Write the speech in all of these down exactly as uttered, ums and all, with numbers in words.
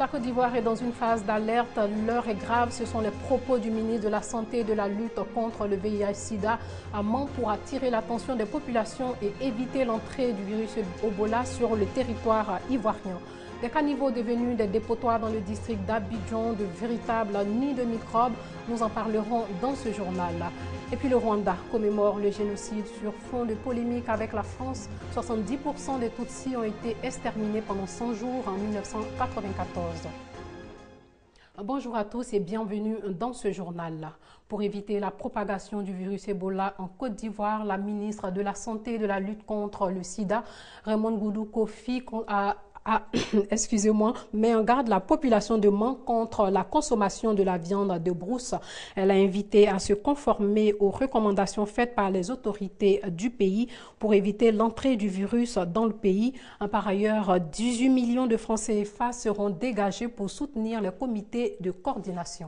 La Côte d'Ivoire est dans une phase d'alerte. L'heure est grave. Ce sont les propos du ministre de la Santé et de la lutte contre le V I H sida à Mans pour attirer l'attention des populations et éviter l'entrée du virus Ebola sur le territoire ivoirien. Des caniveaux devenus des dépotoirs dans le district d'Abidjan, de véritables nids de microbes. Nous en parlerons dans ce journal. Et puis le Rwanda commémore le génocide sur fond de polémique avec la France. soixante-dix pour cent des Tutsis ont été exterminés pendant cent jours en mille neuf cent quatre-vingt-quatorze. Bonjour à tous et bienvenue dans ce journal. Pour éviter la propagation du virus Ebola en Côte d'Ivoire, la ministre de la Santé et de la lutte contre le sida, Raymond Goudou Kofi, a Ah, excusez-moi, met en garde la population de Mans contre la consommation de la viande de brousse. Elle a invité à se conformer aux recommandations faites par les autorités du pays pour éviter l'entrée du virus dans le pays. Par ailleurs, dix-huit millions de francs C F A seront dégagés pour soutenir les comités de coordination.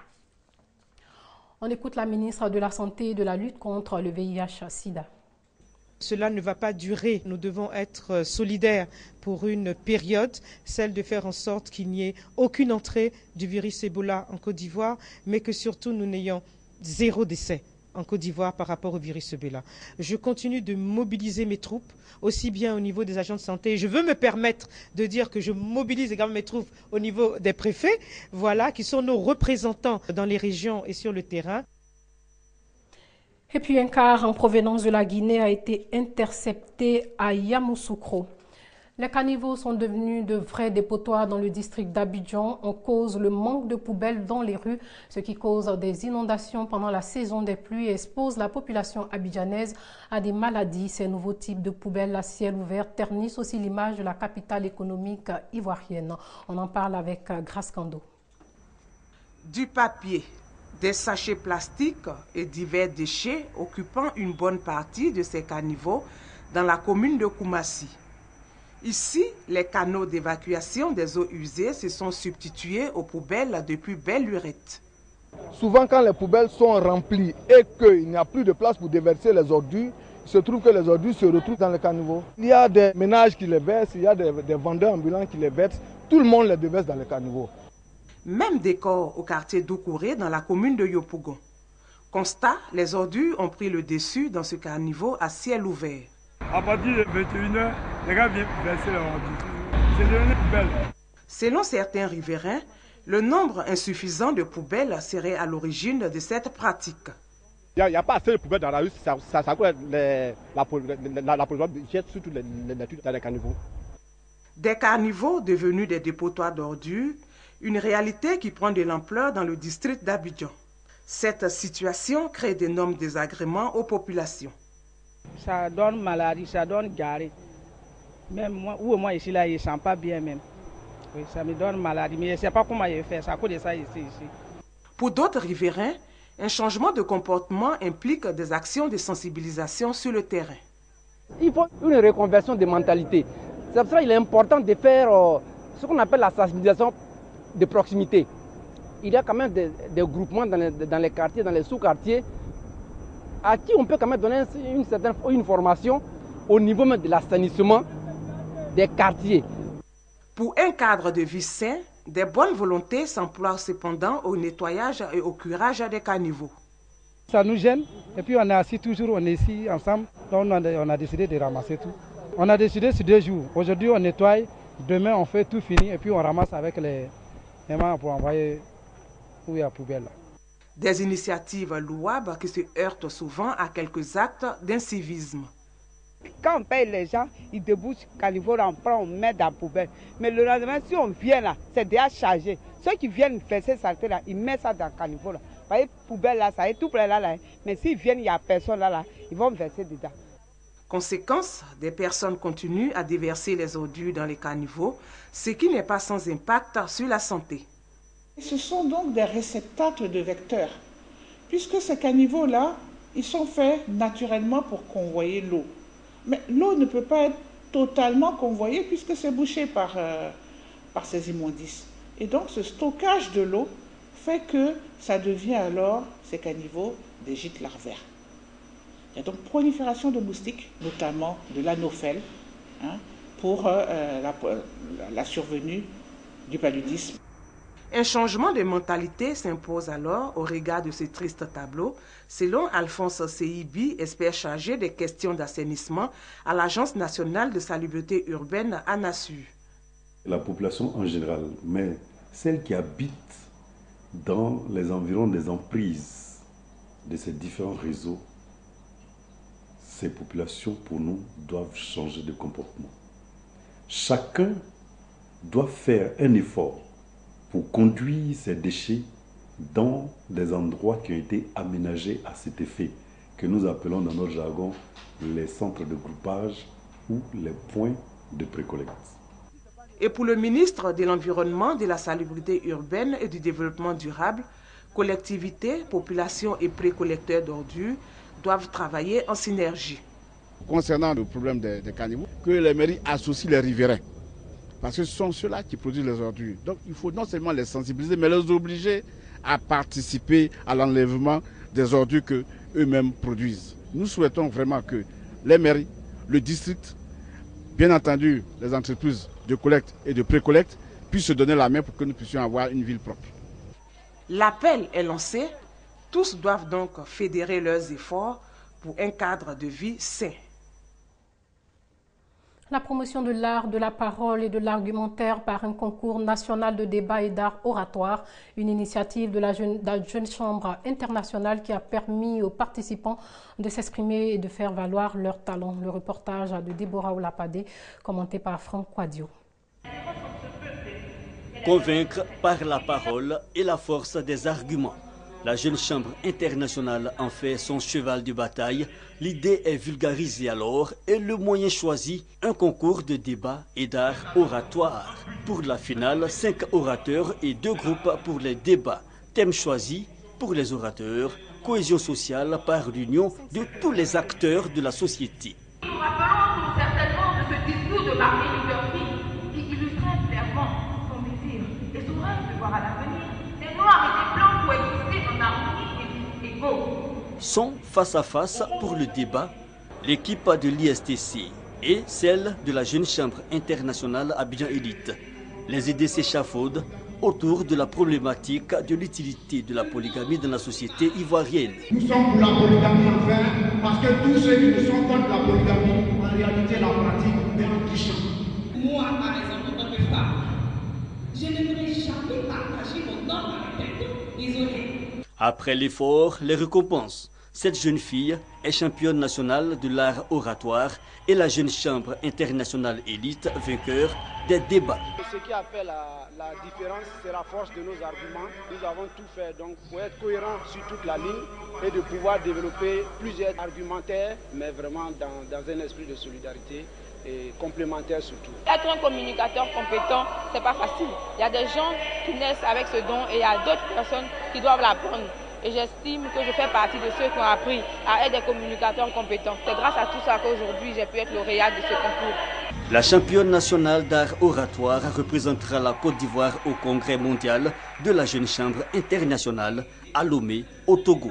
On écoute la ministre de la Santé et de la lutte contre le V I H sida. Cela ne va pas durer. Nous devons être solidaires pour une période, celle de faire en sorte qu'il n'y ait aucune entrée du virus Ebola en Côte d'Ivoire, mais que surtout nous n'ayons zéro décès en Côte d'Ivoire par rapport au virus Ebola. Je continue de mobiliser mes troupes, aussi bien au niveau des agents de santé. Et je veux me permettre de dire que je mobilise également mes troupes au niveau des préfets, voilà, qui sont nos représentants dans les régions et sur le terrain. Et puis un car en provenance de la Guinée a été intercepté à Yamoussoukro. Les caniveaux sont devenus de vrais dépotoirs dans le district d'Abidjan. On cause le manque de poubelles dans les rues, ce qui cause des inondations pendant la saison des pluies et expose la population abidjanaise à des maladies. Ces nouveaux types de poubelles à ciel ouvert ternissent aussi l'image de la capitale économique ivoirienne. On en parle avec Grace Kando. Du papier, des sachets plastiques et divers déchets occupant une bonne partie de ces caniveaux dans la commune de Koumassi. Ici, les canaux d'évacuation des eaux usées se sont substitués aux poubelles de plus belle lurette. Souvent, quand les poubelles sont remplies et qu'il n'y a plus de place pour déverser les ordures, il se trouve que les ordures se retrouvent dans les caniveaux. Il y a des ménages qui les versent, il y a des, des vendeurs ambulants qui les versent. Tout le monde les déverse dans les caniveaux. Même décor au quartier d'Oukouré dans la commune de Yopougon. Constat, les ordures ont pris le dessus dans ce caniveau à ciel ouvert. À partir de vingt et une heures, les gars viennent verser les ordures. C'est devenu poubelle. Selon certains riverains, le nombre insuffisant de poubelles serait à l'origine de cette pratique. Il n'y a, a pas assez de poubelles dans la rue, ça, ça, ça cause les, la, la, la pollution jette surtout les, les, les, dans les caniveaux. Des caniveaux devenus des dépotoirs d'ordures, une réalité qui prend de l'ampleur dans le district d'Abidjan. Cette situation crée d'énormes désagréments aux populations. Ça donne maladie, ça donne diarrhée. Même moi, ou moi ici, là, je ne sens pas bien même. Oui, ça me donne maladie, mais je ne sais pas comment je fais, ça à cause de ça ici, ici. Pour d'autres riverains, un changement de comportement implique des actions de sensibilisation sur le terrain. Il faut une reconversion de mentalité. C'est pour ça qu'il est important de faire euh, ce qu'on appelle la sensibilisation de proximité. Il y a quand même des, des groupements dans les, dans les quartiers, dans les sous-quartiers, à qui on peut quand même donner une certaine une formation au niveau même de l'assainissement des quartiers. Pour un cadre de vie sain, des bonnes volontés s'emploient cependant au nettoyage et au curage des caniveaux. Ça nous gêne, et puis on est assis toujours, on est ici ensemble, donc on a, on a décidé de ramasser tout. On a décidé sur deux jours. Aujourd'hui on nettoie, demain on fait tout fini et puis on ramasse avec les, les mains pour envoyer où il y a la poubelle. Des initiatives louables qui se heurtent souvent à quelques actes d'incivisme. Quand on paye les gens, ils débouchent le caniveau, on prend, on met dans la poubelle. Mais le lendemain, si on vient là, c'est déjà chargé. Ceux qui viennent faire ces saletés là, ils mettent ça dans le caniveau là. Vous voyez, poubelle là, ça est tout près là, là. Mais s'ils viennent, il n'y a personne là, là, ils vont verser dedans. Conséquence, des personnes continuent à déverser les ordures dans les caniveaux, ce qui n'est pas sans impact sur la santé. Ce sont donc des réceptacles de vecteurs, puisque ces caniveaux-là, ils sont faits naturellement pour convoyer l'eau. Mais l'eau ne peut pas être totalement convoyée puisque c'est bouché par, euh, par ces immondices. Et donc ce stockage de l'eau fait que ça devient alors, ces caniveaux, des gîtes larvaires. Il y a donc prolifération de moustiques, notamment de l'anophèle, hein, pour euh, la, la survenue du paludisme. Un changement de mentalité s'impose alors au regard de ce triste tableau, selon Alphonse Seibi, expert chargé des questions d'assainissement à l'Agence nationale de salubrité urbaine ANASU. La population en général, mais celle qui habite dans les environs des emprises de ces différents réseaux, ces populations pour nous doivent changer de comportement. Chacun doit faire un effort pour conduire ces déchets dans des endroits qui ont été aménagés à cet effet, que nous appelons dans notre jargon les centres de groupage ou les points de précollecte. Et pour le ministre de l'Environnement, de la Salubrité urbaine et du Développement durable, collectivités, populations et précollecteurs d'ordures doivent travailler en synergie. Concernant le problème des, des caniveaux, que les mairies associent les riverains. Parce que ce sont ceux-là qui produisent les ordures. Donc il faut non seulement les sensibiliser, mais les obliger à participer à l'enlèvement des ordures qu'eux-mêmes produisent. Nous souhaitons vraiment que les mairies, le district, bien entendu les entreprises de collecte et de pré-collecte puissent se donner la main pour que nous puissions avoir une ville propre. L'appel est lancé. Tous doivent donc fédérer leurs efforts pour un cadre de vie sain. La promotion de l'art de la parole et de l'argumentaire par un concours national de débat et d'art oratoire, une initiative de la jeune, de la jeune chambre internationale qui a permis aux participants de s'exprimer et de faire valoir leurs talents. Le reportage de Déborah Olapade, commenté par Franck Quadio. Convaincre par la parole et la force des arguments. La jeune chambre internationale en fait son cheval de bataille. L'idée est vulgarisée alors et le moyen choisi, un concours de débat et d'art oratoire. Pour la finale, cinq orateurs et deux groupes pour les débats. Thème choisi pour les orateurs, cohésion sociale par l'union de tous les acteurs de la société. Nous nous rappelons certainement de ce discours de Martin Luther King qui illustrait clairement son désir et son rêve de voir à l'avenir des noirs et des blancs coexister en harmonie et égaux. Sont face à face pour le débat l'équipe de l'I S T C et celle de la jeune chambre internationale Abidjan Élite. Les idées s'échafaudent autour de la problématique de l'utilité de la polygamie dans la société ivoirienne. Nous sommes pour la polygamie enfin, parce que tous ceux qui ne sont contre la polygamie, en réalité la pratique, mais en trichant. Moi, par exemple, en tant que femme, je ne voudrais jamais partager mon corps avec quelqu'un. Désolé. Après l'effort, les récompenses. Cette jeune fille est championne nationale de l'art oratoire et la jeune chambre internationale élite vainqueur des débats. Ce qui a fait la, la différence, c'est la force de nos arguments. Nous avons tout fait donc pour être cohérents sur toute la ligne et de pouvoir développer plusieurs argumentaires, mais vraiment dans, dans un esprit de solidarité et complémentaire surtout. Être un communicateur compétent, c'est pas facile. Il y a des gens qui naissent avec ce don et il y a d'autres personnes qui doivent l'apprendre. Et j'estime que je fais partie de ceux qui ont appris à être des communicateurs compétents. C'est grâce à tout ça qu'aujourd'hui j'ai pu être lauréate de ce concours. La championne nationale d'art oratoire représentera la Côte d'Ivoire au Congrès mondial de la Jeune Chambre internationale à Lomé, au Togo.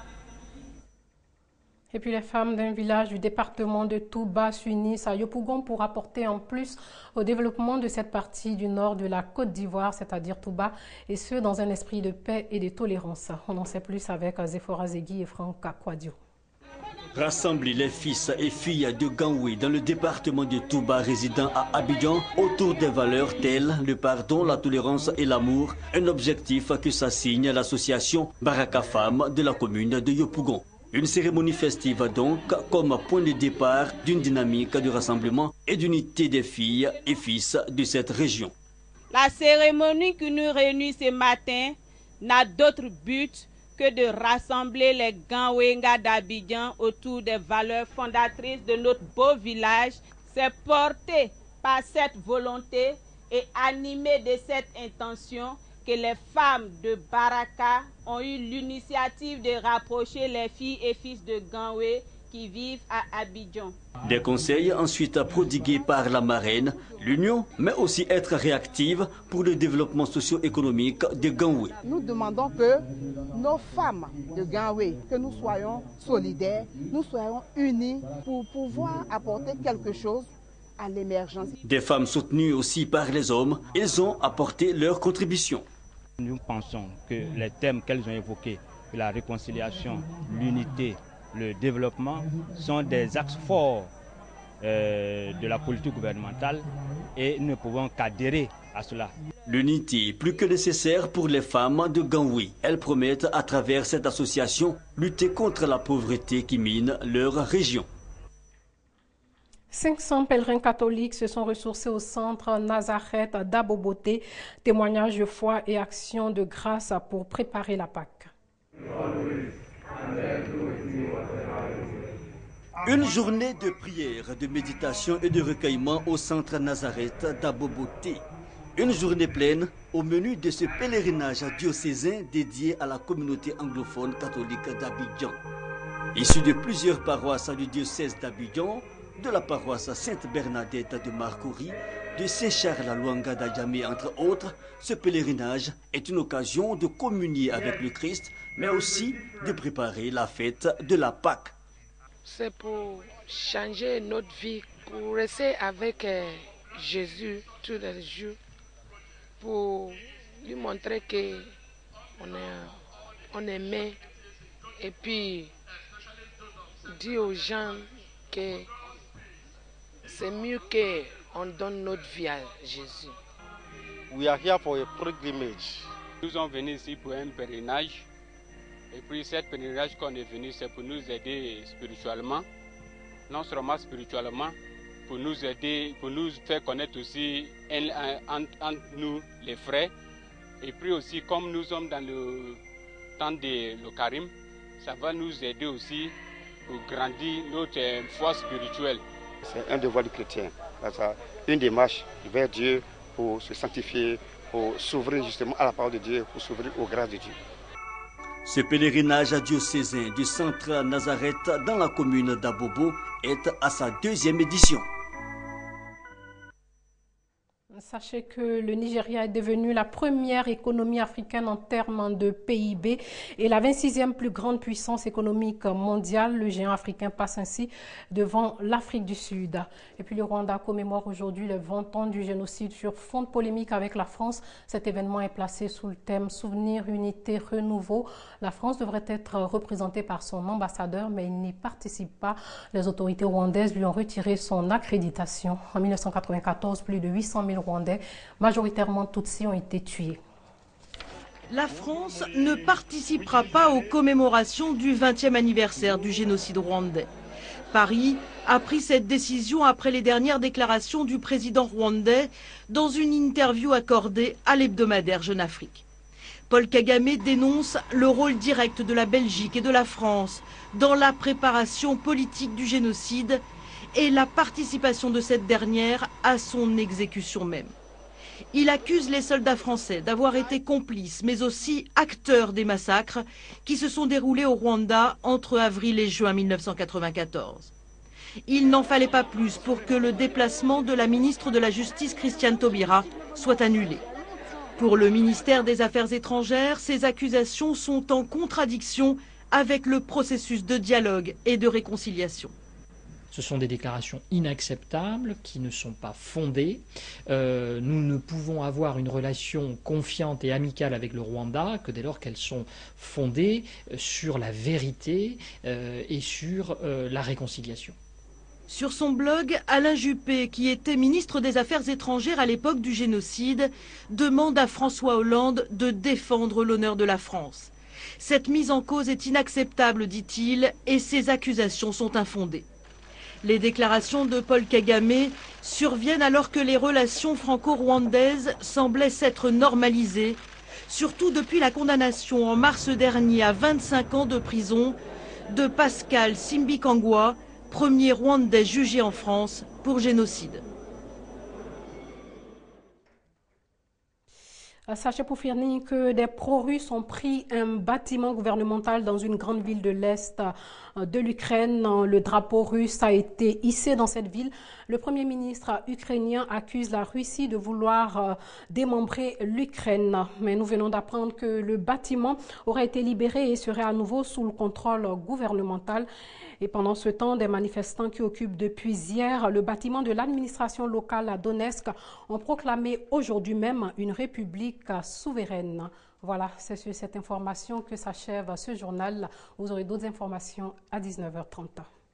Et puis les femmes d'un village du département de Touba s'unissent à Yopougon pour apporter en plus au développement de cette partie du nord de la Côte d'Ivoire, c'est-à-dire Touba, et ce dans un esprit de paix et de tolérance. On en sait plus avec Zéphora Zegui et Franck Kakwadio. Rassembler les fils et filles de Ganoué dans le département de Touba résidant à Abidjan autour des valeurs telles le pardon, la tolérance et l'amour, un objectif que s'assigne l'association Baraka Femmes de la commune de Yopougon. Une cérémonie festive donc comme point de départ d'une dynamique de rassemblement et d'unité des filles et fils de cette région. La cérémonie qui nous réunit ce matin n'a d'autre but que de rassembler les Ganouéngas d'Abidjan autour des valeurs fondatrices de notre beau village. C'est porté par cette volonté et animé de cette intention que les femmes de Baraka ont eu l'initiative de rapprocher les filles et fils de Ganoué qui vivent à Abidjan. Des conseils ensuite prodigués par la marraine, l'Union, mais aussi être réactive pour le développement socio-économique de Ganoué. Nous demandons que nos femmes de Ganoué, que nous soyons solidaires, nous soyons unis pour pouvoir apporter quelque chose à l'émergence. Des femmes soutenues aussi par les hommes, elles ont apporté leur contribution. Nous pensons que les thèmes qu'elles ont évoqués, la réconciliation, l'unité, le développement, sont des axes forts euh, de la politique gouvernementale et nous ne pouvons qu'adhérer à cela. L'unité est plus que nécessaire pour les femmes de Ganwi. Elles promettent à travers cette association lutter contre la pauvreté qui mine leur région. cinq cents pèlerins catholiques se sont ressourcés au centre Nazareth d'Aboboté, témoignage de foi et action de grâce pour préparer la Pâque. Une journée de prière, de méditation et de recueillement au centre Nazareth d'Aboboté. Une journée pleine au menu de ce pèlerinage diocésain dédié à la communauté anglophone catholique d'Abidjan. Issu de plusieurs paroisses du diocèse d'Abidjan, de la paroisse Sainte-Bernadette de Marcory, de Saint-Charles à Luanga d'Adjamé, entre autres, ce pèlerinage est une occasion de communier avec le Christ, mais aussi de préparer la fête de la Pâque. C'est pour changer notre vie, pour rester avec euh, Jésus tous les jours, pour lui montrer qu'on est, on est aimé, et puis dire aux gens que c'est mieux qu'on donne notre vie à Jésus. We are here for a pilgrimage. Nous sommes venus ici pour un pèlerinage. Et puis cet pèlerinage qu'on est venu, c'est pour nous aider spirituellement. Non seulement spirituellement, pour nous aider, pour nous faire connaître aussi entre nous les frères. Et puis aussi, comme nous sommes dans le temps de l'Okarim, ça va nous aider aussi pour grandir notre foi spirituelle. C'est un devoir du chrétien, une démarche vers Dieu pour se sanctifier, pour s'ouvrir justement à la parole de Dieu, pour s'ouvrir aux grâces de Dieu. Ce pèlerinage diocésain du centre Nazareth dans la commune d'Abobo est à sa deuxième édition. Sachez que le Nigeria est devenu la première économie africaine en termes de P I B et la vingt-sixième plus grande puissance économique mondiale. Le géant africain passe ainsi devant l'Afrique du Sud. Et puis le Rwanda commémore aujourd'hui les vingt ans du génocide sur fond de polémique avec la France. Cet événement est placé sous le thème Souvenir, Unité, Renouveau. La France devrait être représentée par son ambassadeur, mais il n'y participe pas. Les autorités rwandaises lui ont retiré son accréditation. En mille neuf cent quatre-vingt-quatorze, plus de huit cent mille Rwandais, majoritairement Tutsis, ont été tués. La France ne participera pas aux commémorations du vingtième anniversaire du génocide rwandais. Paris a pris cette décision après les dernières déclarations du président rwandais dans une interview accordée à l'hebdomadaire Jeune Afrique. Paul Kagame dénonce le rôle direct de la Belgique et de la France dans la préparation politique du génocide et la participation de cette dernière à son exécution même. Il accuse les soldats français d'avoir été complices, mais aussi acteurs des massacres qui se sont déroulés au Rwanda entre avril et juin mille neuf cent quatre-vingt-quatorze. Il n'en fallait pas plus pour que le déplacement de la ministre de la Justice, Christiane Taubira, soit annulé. Pour le ministère des Affaires étrangères, ces accusations sont en contradiction avec le processus de dialogue et de réconciliation. Ce sont des déclarations inacceptables qui ne sont pas fondées. Euh, nous ne pouvons avoir une relation confiante et amicale avec le Rwanda que dès lors qu'elles sont fondées sur la vérité euh, et sur euh, la réconciliation. Sur son blog, Alain Juppé, qui était ministre des Affaires étrangères à l'époque du génocide, demande à François Hollande de défendre l'honneur de la France. Cette mise en cause est inacceptable, dit-il, et ces accusations sont infondées. Les déclarations de Paul Kagame surviennent alors que les relations franco-rwandaises semblaient s'être normalisées, surtout depuis la condamnation en mars dernier à vingt-cinq ans de prison de Pascal Simbikangwa, premier Rwandais jugé en France pour génocide. Sachez pour finir que des pro-russes ont pris un bâtiment gouvernemental dans une grande ville de l'Est de l'Ukraine. Le drapeau russe a été hissé dans cette ville. Le Premier ministre ukrainien accuse la Russie de vouloir démembrer l'Ukraine. Mais nous venons d'apprendre que le bâtiment aurait été libéré et serait à nouveau sous le contrôle gouvernemental. Et pendant ce temps, des manifestants qui occupent depuis hier le bâtiment de l'administration locale à Donetsk ont proclamé aujourd'hui même une république souveraine. Voilà, c'est sur cette information que s'achève ce journal. Vous aurez d'autres informations à dix-neuf heures trente.